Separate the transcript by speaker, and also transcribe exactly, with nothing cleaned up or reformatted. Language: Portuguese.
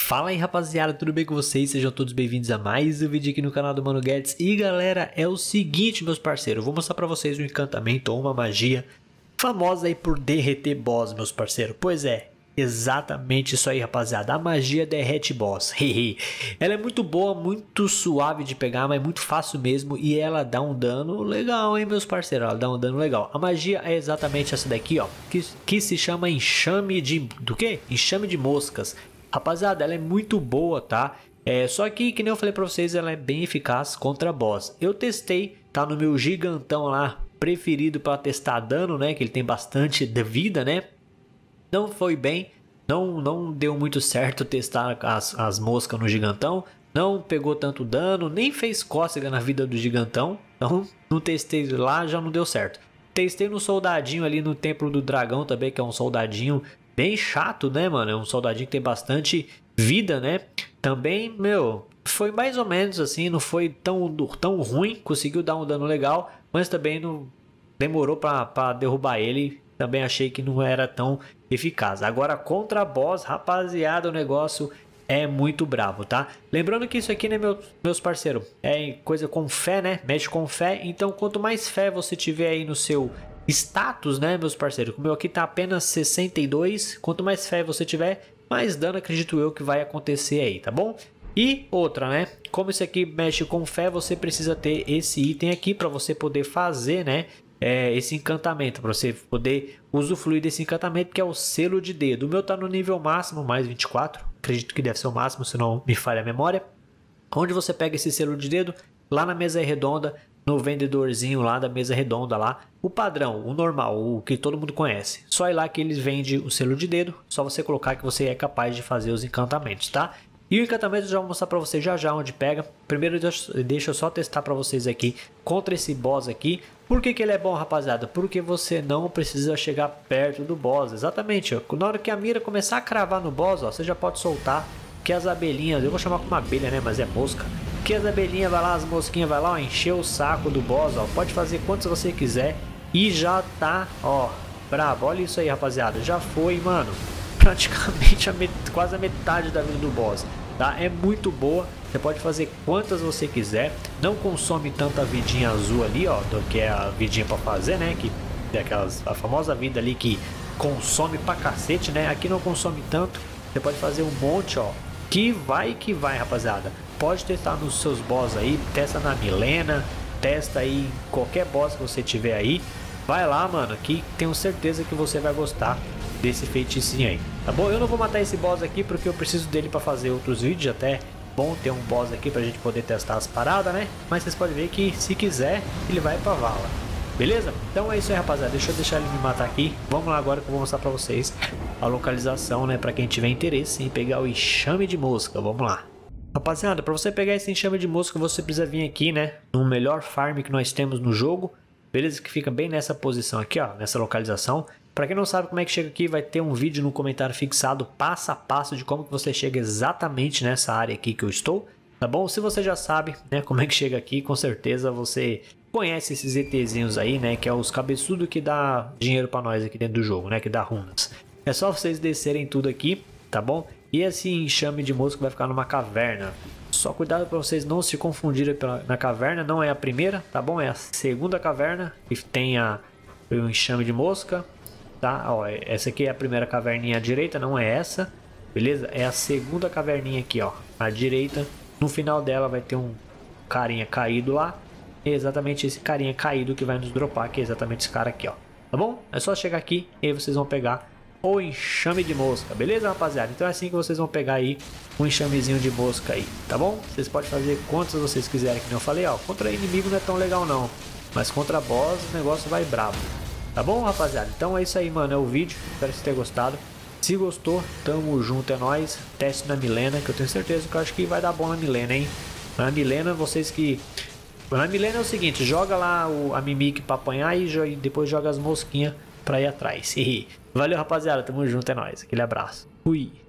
Speaker 1: Fala aí rapaziada, tudo bem com vocês? Sejam todos bem-vindos a mais um vídeo aqui no canal do Mano Guedes. E galera, é o seguinte meus parceiros, eu vou mostrar pra vocês um encantamento ou uma magia famosa aí por derreter boss, meus parceiros. Pois é, exatamente isso aí rapaziada, a magia derrete boss. Ela é muito boa, muito suave de pegar, mas é muito fácil mesmo. E ela dá um dano legal, hein meus parceiros, ela dá um dano legal. A magia é exatamente essa daqui, ó, que, que se chama enxame de... do que? Enxame de moscas. Rapaziada, ela é muito boa, tá? É, só que, que nem eu falei pra vocês, ela é bem eficaz contra boss. Eu testei, tá no meu gigantão lá, preferido para testar dano, né? Que ele tem bastante de vida, né? Não foi bem, não, não deu muito certo testar as, as moscas no gigantão. Não pegou tanto dano, nem fez cócega na vida do gigantão. Então, não testei lá, já não deu certo. Testei no soldadinho ali no Templo do Dragão também, que é um soldadinho bem chato, né, mano? É um soldadinho que tem bastante vida, né? Também, meu, foi mais ou menos assim, não foi tão, tão ruim, conseguiu dar um dano legal, mas também não demorou pra, pra derrubar ele. Também achei que não era tão eficaz. Agora, contra boss, rapaziada, o negócio é muito bravo, tá? Lembrando que isso aqui, né, meu, meus parceiros, é coisa com fé, né? Mexe com fé, então quanto mais fé você tiver aí no seu status, né, meus parceiros? O meu aqui tá apenas sessenta e dois. Quanto mais fé você tiver, mais dano acredito eu que vai acontecer aí, tá bom? E outra, né? Como isso aqui mexe com fé, você precisa ter esse item aqui para você poder fazer, né? É, esse encantamento, para você poder usufruir desse encantamento, que é o selo de dedo. O meu tá no nível máximo, mais vinte e quatro. Acredito que deve ser o máximo, se não me falha a memória. Onde você pega esse selo de dedo? Lá na mesa redonda, no vendedorzinho lá da mesa redonda lá, o padrão, o normal, o que todo mundo conhece. Só ir lá que eles vendem o selo de dedo, só você colocar que você é capaz de fazer os encantamentos, tá? E o encantamento eu já vou mostrar pra vocês já já onde pega. Primeiro deixa eu só testar pra vocês aqui contra esse boss aqui. Por que que ele é bom, rapaziada? Porque você não precisa chegar perto do boss, exatamente, ó. Na hora que a mira começar a cravar no boss, ó, você já pode soltar que as abelhinhas, eu vou chamar como uma abelha, né, mas é mosca. Que as abelhinhas vai lá, as mosquinhas vai lá, ó, encher o saco do boss, ó. Pode fazer quantos você quiser e já tá, ó, brabo. Olha isso aí, rapaziada. Já foi, mano, praticamente a met... quase a metade da vida do boss, tá? É muito boa. Você pode fazer quantas você quiser. Não consome tanta vidinha azul ali, ó, do que é a vidinha para fazer, né? Que é aquelas, a famosa vida ali que consome pra cacete, né? Aqui não consome tanto. Você pode fazer um monte, ó. Que vai que vai, rapaziada. Pode testar nos seus boss aí, testa na Milena, testa aí em qualquer boss que você tiver aí. Vai lá, mano, que tenho certeza que você vai gostar desse feiticinho aí, tá bom? Eu não vou matar esse boss aqui porque eu preciso dele para fazer outros vídeos, até bom ter um boss aqui pra gente poder testar as paradas, né? Mas vocês podem ver que se quiser, ele vai pra vala. Beleza? Então é isso aí, rapaziada. Deixa eu deixar ele me matar aqui. Vamos lá agora que eu vou mostrar pra vocês a localização, né? Pra quem tiver interesse em pegar o enxame de mosca. Vamos lá. Rapaziada, pra você pegar esse enxame de mosca, você precisa vir aqui, né? No melhor farm que nós temos no jogo. Beleza? Que fica bem nessa posição aqui, ó. Nessa localização. Pra quem não sabe como é que chega aqui, vai ter um vídeo no comentário fixado passo a passo de como que você chega exatamente nessa área aqui que eu estou. Tá bom? Se você já sabe, né, como é que chega aqui, com certeza você conhece esses ETzinhos aí, né, que é os cabeçudos que dá dinheiro pra nós aqui dentro do jogo, né, que dá runas. É só vocês descerem tudo aqui, tá bom? E esse enxame de mosca vai ficar numa caverna. Só cuidado para vocês não se confundirem pela, na caverna, não é a primeira, tá bom? É a segunda caverna que tem a, o enxame de mosca, tá? Ó, essa aqui é a primeira caverninha à direita, não é essa, beleza? É a segunda caverninha aqui, ó, à direita. No final dela vai ter um carinha caído lá. É exatamente esse carinha caído que vai nos dropar, que é exatamente esse cara aqui, ó. Tá bom? É só chegar aqui e aí vocês vão pegar o enxame de mosca. Beleza, rapaziada? Então é assim que vocês vão pegar aí um enxamezinho de mosca aí, tá bom? Vocês podem fazer quantos vocês quiserem, que nem eu falei, ó. Contra inimigo não é tão legal não, mas contra boss o negócio vai brabo. Tá bom, rapaziada? Então é isso aí, mano. É o vídeo. Espero que vocês tenham gostado. Se gostou, tamo junto, é nóis. Teste na Milena, que eu tenho certeza que eu acho que vai dar bom na Milena, hein? Na Milena, vocês que... Na Milena é o seguinte, joga lá o, a Mimic pra apanhar e, e depois joga as mosquinhas pra ir atrás. Valeu, rapaziada. Tamo junto, é nóis. Aquele abraço. Fui.